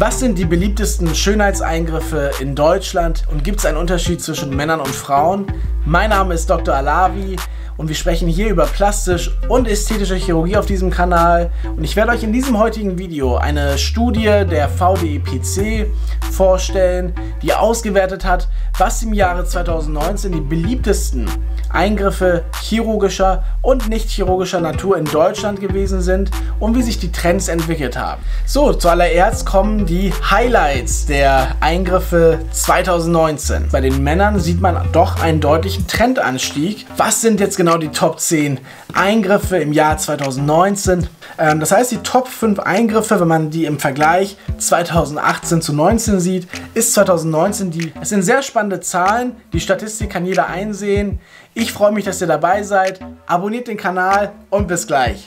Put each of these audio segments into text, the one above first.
Was sind die beliebtesten Schönheitseingriffe in Deutschland und gibt es einen Unterschied zwischen Männern und Frauen? Mein Name ist Dr. Alavi und wir sprechen hier über plastische und ästhetische Chirurgie auf diesem Kanal. Und ich werde euch in diesem heutigen Video eine Studie der VDEPC vorstellen, die ausgewertet hat, was im Jahre 2019 die beliebtesten Eingriffe chirurgischer und nicht chirurgischer Natur in Deutschland gewesen sind und wie sich die Trends entwickelt haben. So, zuallererst kommen die Highlights der Eingriffe 2019. Bei den Männern sieht man doch einen deutlichen Trendanstieg. Was sind jetzt genau die Top 10 Eingriffe im Jahr 2019? Das heißt, die Top 5 Eingriffe, wenn man die im Vergleich 2018 zu 19 sieht, ist 2019 es sind sehr spannende Zahlen. Die Statistik kann jeder einsehen. Ich freue mich, dass ihr dabei seid. Abonniert den Kanal und bis gleich.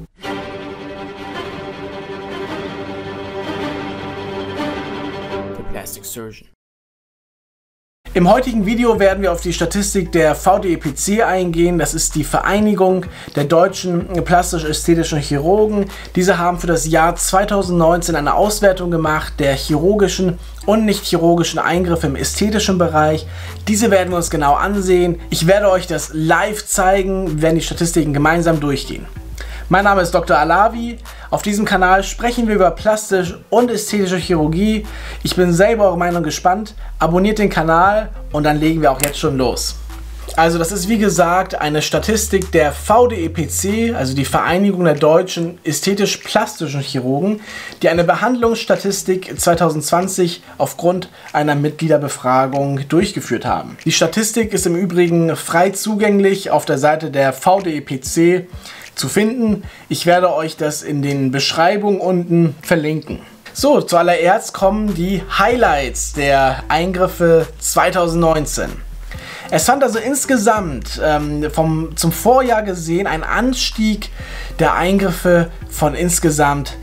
The Plastic Surgeon. Im heutigen Video werden wir auf die Statistik der VDEPC eingehen. Das ist die Vereinigung der deutschen plastisch-ästhetischen Chirurgen. Diese haben für das Jahr 2019 eine Auswertung gemacht der chirurgischen und nicht chirurgischen Eingriffe im ästhetischen Bereich. Diese werden wir uns genau ansehen. Ich werde euch das live zeigen, wir werden die Statistiken gemeinsam durchgehen. Mein Name ist Dr. Alavi. Auf diesem Kanal sprechen wir über plastisch und ästhetische Chirurgie. Ich bin selber eure Meinung gespannt. Abonniert den Kanal und dann legen wir auch jetzt schon los. Also das ist wie gesagt eine Statistik der VDEPC, also die Vereinigung der deutschen ästhetisch-plastischen Chirurgen, die eine Behandlungsstatistik 2020 aufgrund einer Mitgliederbefragung durchgeführt haben. Die Statistik ist im Übrigen frei zugänglich auf der Seite der VDEPC zu finden. Ich werde euch das in den Beschreibungen unten verlinken. So, zuallererst kommen die Highlights der Eingriffe 2019. Es fand also insgesamt zum Vorjahr gesehen ein Anstieg der Eingriffe von insgesamt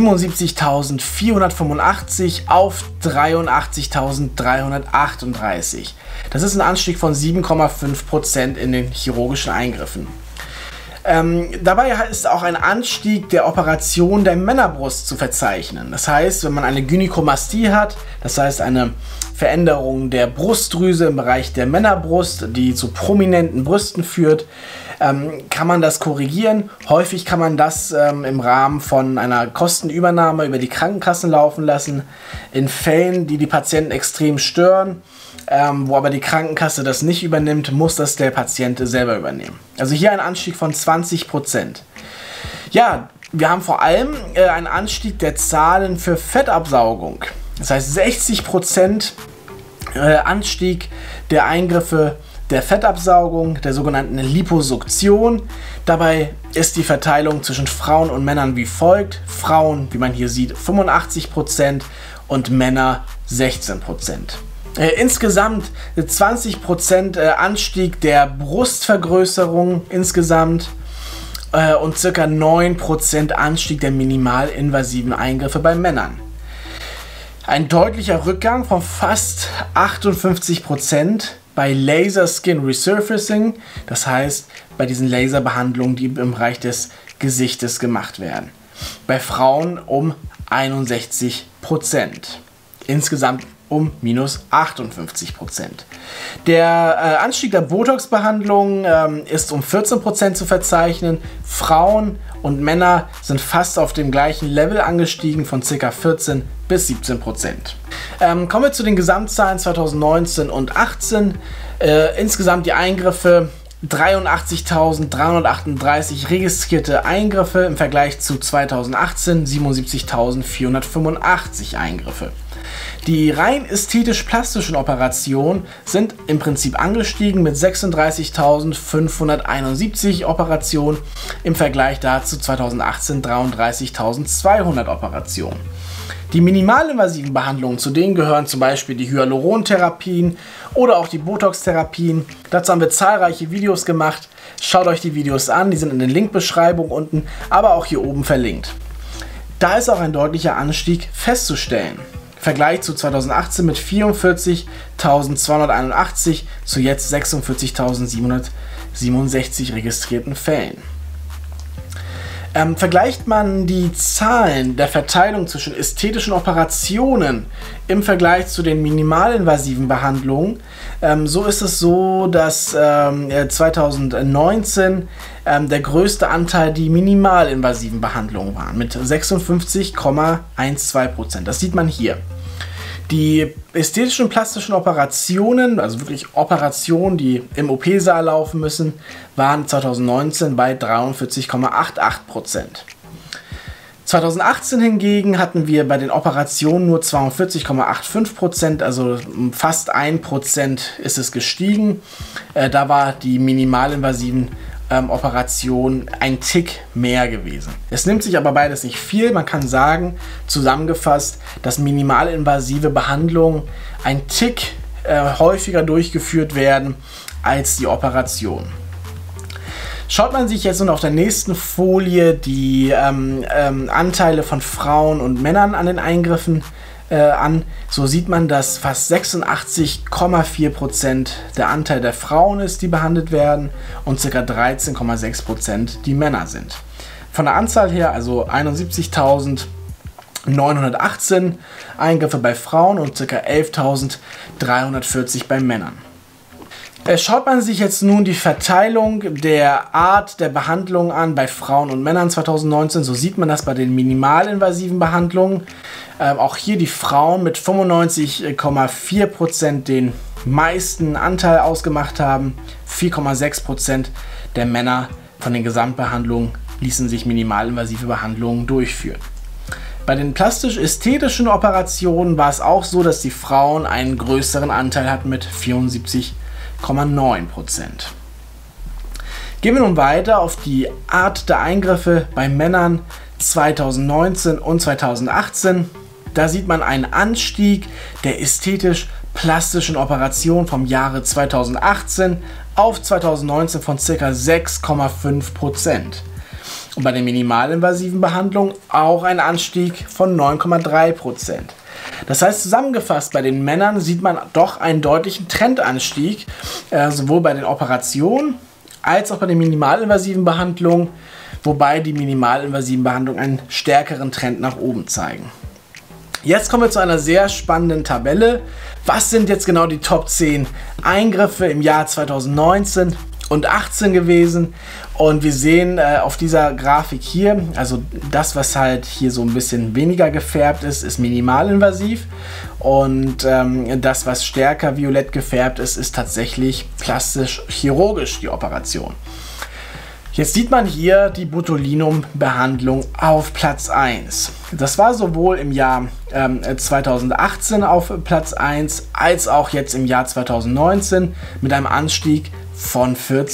77.485 auf 83.338. Das ist ein Anstieg von 7,5% in den chirurgischen Eingriffen. Dabei ist auch ein Anstieg der Operation der Männerbrust zu verzeichnen. Das heißt, wenn man eine Gynäkomastie hat, das heißt eine Veränderung der Brustdrüse im Bereich der Männerbrust, die zu prominenten Brüsten führt, kann man das korrigieren. Häufig kann man das im Rahmen von einer Kostenübernahme über die Krankenkassen laufen lassen. In Fällen, die die Patienten extrem stören, wo aber die Krankenkasse das nicht übernimmt, muss das der Patient selber übernehmen. Also hier ein Anstieg von 20%. Ja, wir haben vor allem einen Anstieg der Zahlen für Fettabsaugung. Das heißt 60% Anstieg der Eingriffe der Fettabsaugung, der sogenannten Liposuktion. Dabei ist die Verteilung zwischen Frauen und Männern wie folgt. Frauen, wie man hier sieht, 85% und Männer 16%. Insgesamt 20% Anstieg der Brustvergrößerung insgesamt und ca. 9% Anstieg der minimalinvasiven Eingriffe bei Männern. Ein deutlicher Rückgang von fast 58% bei Laser Skin Resurfacing, das heißt bei diesen Laserbehandlungen, die im Bereich des Gesichtes gemacht werden. Bei Frauen um 61%. Insgesamt um minus 58%. Der Anstieg der Botox-Behandlung ist um 14% zu verzeichnen. Frauen und Männer sind fast auf dem gleichen Level angestiegen von ca. 14 bis 17%. Kommen wir zu den Gesamtzahlen 2019 und 2018. Insgesamt die Eingriffe 83.338 registrierte Eingriffe im Vergleich zu 2018 77.485 Eingriffe. Die rein ästhetisch-plastischen Operationen sind im Prinzip angestiegen mit 36.571 Operationen im Vergleich dazu 2018 33.200 Operationen. Die minimalinvasiven Behandlungen, zu denen gehören zum Beispiel die Hyalurontherapien oder auch die Botox-Therapien. Dazu haben wir zahlreiche Videos gemacht. Schaut euch die Videos an, die sind in der Linkbeschreibung unten, aber auch hier oben verlinkt. Da ist auch ein deutlicher Anstieg festzustellen. Vergleich zu 2018 mit 44.281 zu jetzt 46.767 registrierten Fällen. Vergleicht man die Zahlen der Verteilung zwischen ästhetischen Operationen im Vergleich zu den minimalinvasiven Behandlungen, so ist es so, dass 2019 der größte Anteil die minimalinvasiven Behandlungen waren mit 56,12%. Das sieht man hier. Die ästhetischen plastischen Operationen, also wirklich Operationen, die im OP-Saal laufen müssen, waren 2019 bei 43,88%. 2018 hingegen hatten wir bei den Operationen nur 42,85%, also fast 1% ist es gestiegen. Da war die minimalinvasiven Operation ein Tick mehr gewesen. Es nimmt sich aber beides nicht viel. Man kann sagen, zusammengefasst, dass minimalinvasive Behandlungen ein Tick häufiger durchgeführt werden als die Operation. Schaut man sich jetzt nun auf der nächsten Folie die Anteile von Frauen und Männern an den Eingriffen an, so sieht man, dass fast 86,4% der Anteil der Frauen ist, die behandelt werden, und ca. 13,6% die Männer sind. Von der Anzahl her also 71.918 Eingriffe bei Frauen und ca. 11.340 bei Männern. Schaut man sich jetzt nun die Verteilung der Art der Behandlung an bei Frauen und Männern 2019, so sieht man das bei den minimalinvasiven Behandlungen. Auch hier die Frauen mit 95,4% den meisten Anteil ausgemacht haben. 4,6% der Männer von den Gesamtbehandlungen ließen sich minimalinvasive Behandlungen durchführen. Bei den plastisch-ästhetischen Operationen war es auch so, dass die Frauen einen größeren Anteil hatten mit 74,9%. Gehen wir nun weiter auf die Art der Eingriffe bei Männern 2019 und 2018. Da sieht man einen Anstieg der ästhetisch-plastischen Operationen vom Jahre 2018 auf 2019 von ca. 6,5%. Und bei den minimalinvasiven Behandlungen auch ein Anstieg von 9,3%. Das heißt, zusammengefasst, bei den Männern sieht man doch einen deutlichen Trendanstieg, sowohl bei den Operationen als auch bei den minimalinvasiven Behandlungen, wobei die minimalinvasiven Behandlungen einen stärkeren Trend nach oben zeigen. Jetzt kommen wir zu einer sehr spannenden Tabelle. Was sind jetzt genau die Top 10 Eingriffe im Jahr 2019 und 2018 gewesen? Und wir sehen auf dieser Grafik hier, also das, was halt hier so ein bisschen weniger gefärbt ist, ist minimalinvasiv. Und das, was stärker violett gefärbt ist, ist tatsächlich plastisch-chirurgisch die Operation. Jetzt sieht man hier die Botulinum-Behandlung auf Platz 1. Das war sowohl im Jahr 2018 auf Platz 1 als auch jetzt im Jahr 2019 mit einem Anstieg von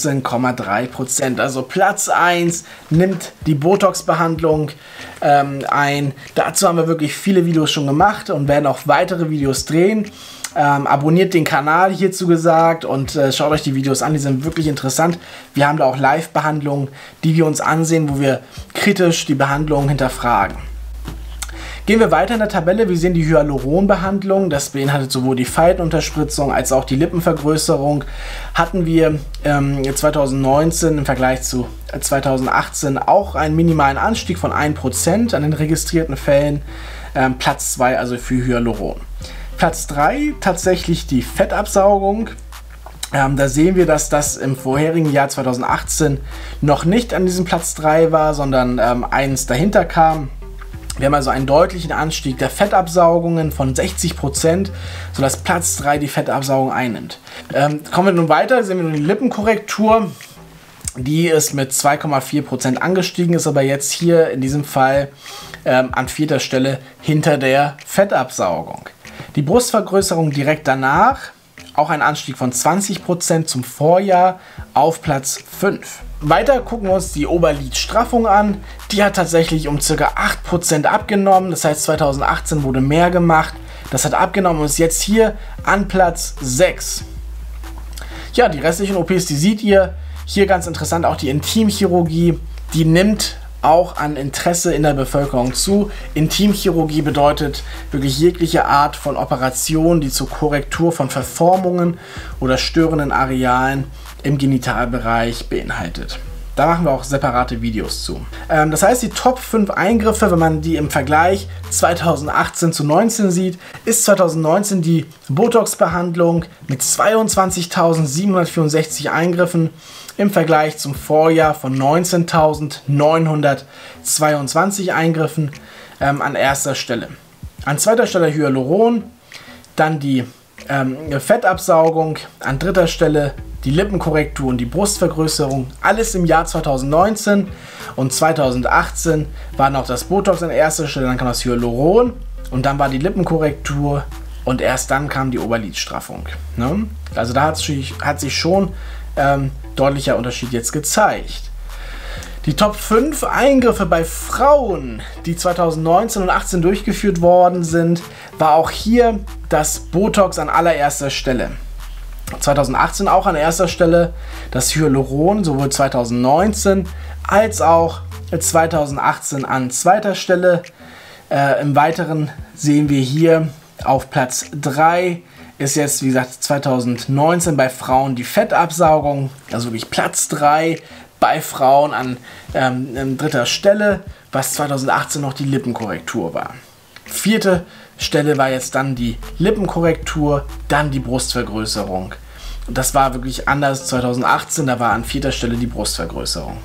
14,3%. Also Platz 1 nimmt die Botox-Behandlung ein. Dazu haben wir wirklich viele Videos schon gemacht und werden auch weitere Videos drehen. Abonniert den Kanal hierzu gesagt und schaut euch die Videos an, die sind wirklich interessant. Wir haben da auch Live-Behandlungen, die wir uns ansehen, wo wir kritisch die Behandlung hinterfragen. Gehen wir weiter in der Tabelle. Wir sehen die Hyaluron-Behandlung. Das beinhaltet sowohl die Faltenunterspritzung als auch die Lippenvergrößerung. Hatten wir 2019 im Vergleich zu 2018 auch einen minimalen Anstieg von 1% an den registrierten Fällen. Platz 2 also für Hyaluron. Platz 3 tatsächlich die Fettabsaugung. Da sehen wir, dass das im vorherigen Jahr 2018 noch nicht an diesem Platz 3 war, sondern eins dahinter kam. Wir haben also einen deutlichen Anstieg der Fettabsaugungen von 60%, sodass Platz 3 die Fettabsaugung einnimmt. Kommen wir nun weiter, sehen wir nun die Lippenkorrektur. Die ist mit 2,4% angestiegen, ist aber jetzt hier in diesem Fall an 4. Stelle hinter der Fettabsaugung. Die Brustvergrößerung direkt danach, auch ein Anstieg von 20% zum Vorjahr auf Platz 5. Weiter gucken wir uns die Oberlidstraffung an. Die hat tatsächlich um ca. 8% abgenommen. Das heißt, 2018 wurde mehr gemacht. Das hat abgenommen und ist jetzt hier an Platz 6. Ja, die restlichen OPs, die seht ihr. Hier ganz interessant auch die Intimchirurgie. Die nimmt auch an Interesse in der Bevölkerung zu. Intimchirurgie bedeutet wirklich jegliche Art von Operation, die zur Korrektur von Verformungen oder störenden Arealen im Genitalbereich beinhaltet. Da machen wir auch separate Videos zu. Das heißt, die Top 5 Eingriffe, wenn man die im Vergleich 2018 zu 2019 sieht, ist 2019 die Botox-Behandlung mit 22.764 Eingriffen im Vergleich zum Vorjahr von 19.922 Eingriffen an erster Stelle. An zweiter Stelle Hyaluron, dann die Fettabsaugung, an dritter Stelle die Lippenkorrektur und die Brustvergrößerung, alles im Jahr 2019, und 2018 war noch das Botox an erster Stelle, dann kam das Hyaluron und dann war die Lippenkorrektur und erst dann kam die Oberlidstraffung. Ne? Also da hat sich schon deutlicher Unterschied jetzt gezeigt. Die Top 5 Eingriffe bei Frauen, die 2019 und 2018 durchgeführt worden sind, war auch hier das Botox an allererster Stelle. 2018 auch an erster Stelle das Hyaluron, sowohl 2019 als auch 2018 an zweiter Stelle. Im Weiteren sehen wir hier auf Platz 3 ist jetzt, wie gesagt, 2019 bei Frauen die Fettabsaugung, also wirklich Platz 3 bei Frauen an dritter Stelle, was 2018 noch die Lippenkorrektur war. Vierte Stelle war jetzt dann die Lippenkorrektur, dann die Brustvergrößerung. Und das war wirklich anders 2018, da war an vierter Stelle die Brustvergrößerung.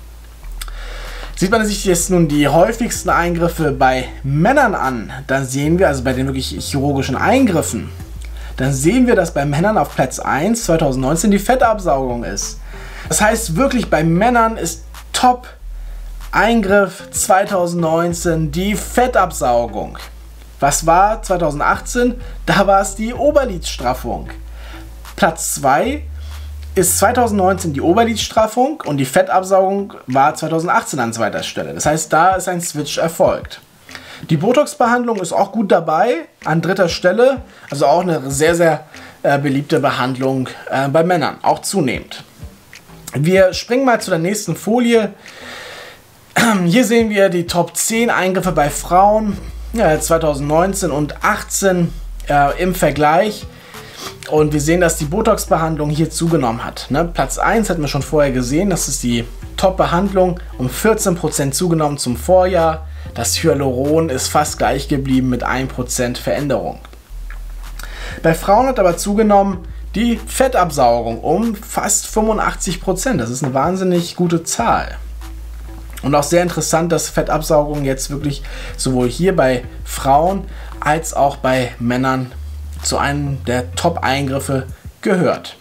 Sieht man sich jetzt nun die häufigsten Eingriffe bei Männern an, dann sehen wir, also bei den wirklich chirurgischen Eingriffen, dann sehen wir, dass bei Männern auf Platz 1 2019 die Fettabsaugung ist. Das heißt wirklich, bei Männern ist Top-Eingriff 2019 die Fettabsaugung. Was war 2018? Da war es die Oberlidstraffung. Platz 2 ist 2019 die Oberlidstraffung und die Fettabsaugung war 2018 an zweiter Stelle. Das heißt, da ist ein Switch erfolgt. Die Botox-Behandlung ist auch gut dabei, an dritter Stelle. Also auch eine sehr, sehr beliebte Behandlung bei Männern, auch zunehmend. Wir springen mal zu der nächsten Folie. Hier sehen wir die Top 10 Eingriffe bei Frauen 2019 und 2018 im Vergleich. Und wir sehen, dass die Botox-Behandlung hier zugenommen hat. Ne? Platz 1 hatten wir schon vorher gesehen, das ist die Top-Behandlung, um 14% zugenommen zum Vorjahr. Das Hyaluron ist fast gleich geblieben mit 1% Veränderung. Bei Frauen hat aber zugenommen die Fettabsaugung um fast 85%. Das ist eine wahnsinnig gute Zahl. Und auch sehr interessant, dass Fettabsaugung jetzt wirklich sowohl hier bei Frauen als auch bei Männern zu einem der Top-Eingriffe gehört.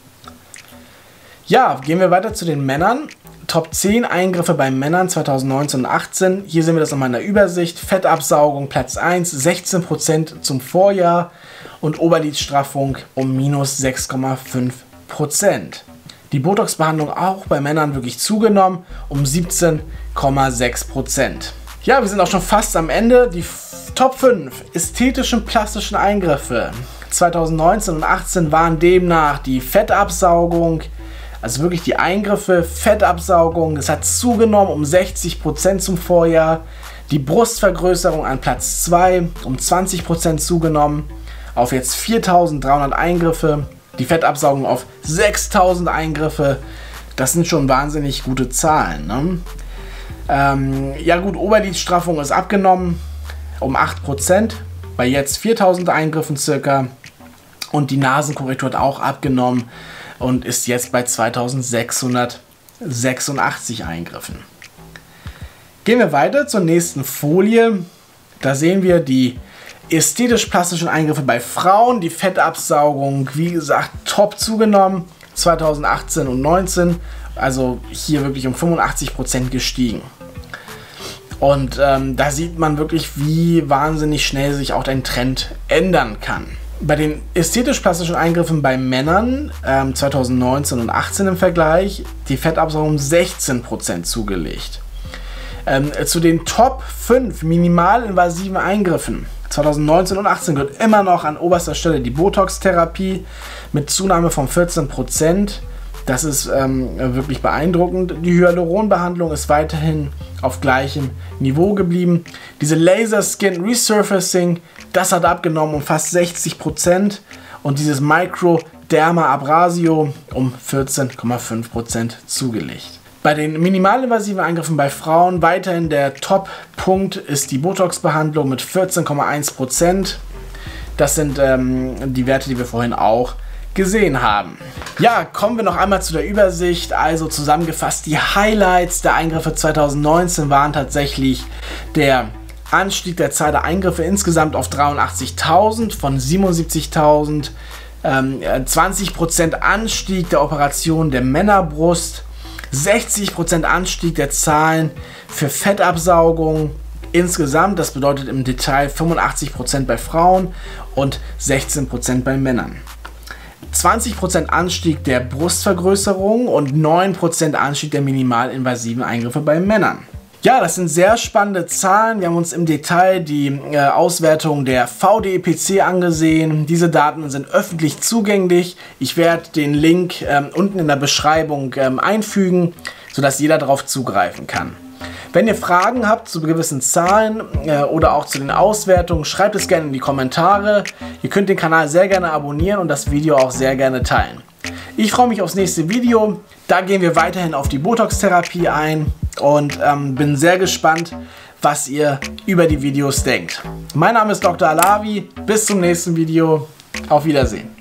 Ja, gehen wir weiter zu den Männern. Top 10 Eingriffe bei Männern 2019 und 2018. Hier sehen wir das nochmal in der Übersicht. Fettabsaugung Platz 1, 16% zum Vorjahr und Oberlidstraffung um minus 6,5%. Die Botox-Behandlung auch bei Männern wirklich zugenommen um 17,6%. Ja, wir sind auch schon fast am Ende. Die Top 5 ästhetischen plastischen Eingriffe 2019 und 2018 waren demnach die Fettabsaugung, also wirklich die Eingriffe, Fettabsaugung, das hat zugenommen um 60% zum Vorjahr. Die Brustvergrößerung an Platz 2 um 20% zugenommen auf jetzt 4.300 Eingriffe. Die Fettabsaugung auf 6.000 Eingriffe. Das sind schon wahnsinnig gute Zahlen. Ne? Ja gut, Oberlidstraffung ist abgenommen um 8%, bei jetzt 4.000 Eingriffen circa. Und die Nasenkorrektur hat auch abgenommen und ist jetzt bei 2.686 Eingriffen. Gehen wir weiter zur nächsten Folie. Da sehen wir die ästhetisch-plastischen Eingriffe bei Frauen. Die Fettabsaugung, wie gesagt, top zugenommen. 2018 und 2019. Also hier wirklich um 85% gestiegen. Und da sieht man wirklich, wie wahnsinnig schnell sich auch ein Trend ändern kann. Bei den ästhetisch-plastischen Eingriffen bei Männern 2019 und 2018 im Vergleich, die Fettabsaugung um 16% zugelegt. Zu den Top 5 minimalinvasiven Eingriffen 2019 und 2018 gehört immer noch an oberster Stelle die Botox-Therapie mit Zunahme von 14%. Das ist wirklich beeindruckend. Die Hyaluron-Behandlung ist weiterhin auf gleichem Niveau geblieben. Diese Laser Skin Resurfacing, das hat abgenommen um fast 60% und dieses Microderma Abrasio um 14,5% zugelegt. Bei den minimalinvasiven Eingriffen bei Frauen weiterhin der Top-Punkt ist die Botox-Behandlung mit 14,1%. Das sind die Werte, die wir vorhin auch gesehen haben. Ja, kommen wir noch einmal zu der Übersicht. Also zusammengefasst, die Highlights der Eingriffe 2019 waren tatsächlich der Anstieg der Zahl der Eingriffe insgesamt auf 83.000 von 77.000, 20% Anstieg der Operation der Männerbrust, 60% Anstieg der Zahlen für Fettabsaugung insgesamt, das bedeutet im Detail 85% bei Frauen und 16% bei Männern. 20% Anstieg der Brustvergrößerung und 9% Anstieg der minimalinvasiven Eingriffe bei Männern. Ja, das sind sehr spannende Zahlen. Wir haben uns im Detail die Auswertung der VDEPC angesehen. Diese Daten sind öffentlich zugänglich. Ich werde den Link unten in der Beschreibung einfügen, sodass jeder darauf zugreifen kann. Wenn ihr Fragen habt zu gewissen Zahlen oder auch zu den Auswertungen, schreibt es gerne in die Kommentare. Ihr könnt den Kanal sehr gerne abonnieren und das Video auch sehr gerne teilen. Ich freue mich aufs nächste Video. Da gehen wir weiterhin auf die Botox-Therapie ein und bin sehr gespannt, was ihr über die Videos denkt. Mein Name ist Dr. Alavi. Bis zum nächsten Video. Auf Wiedersehen.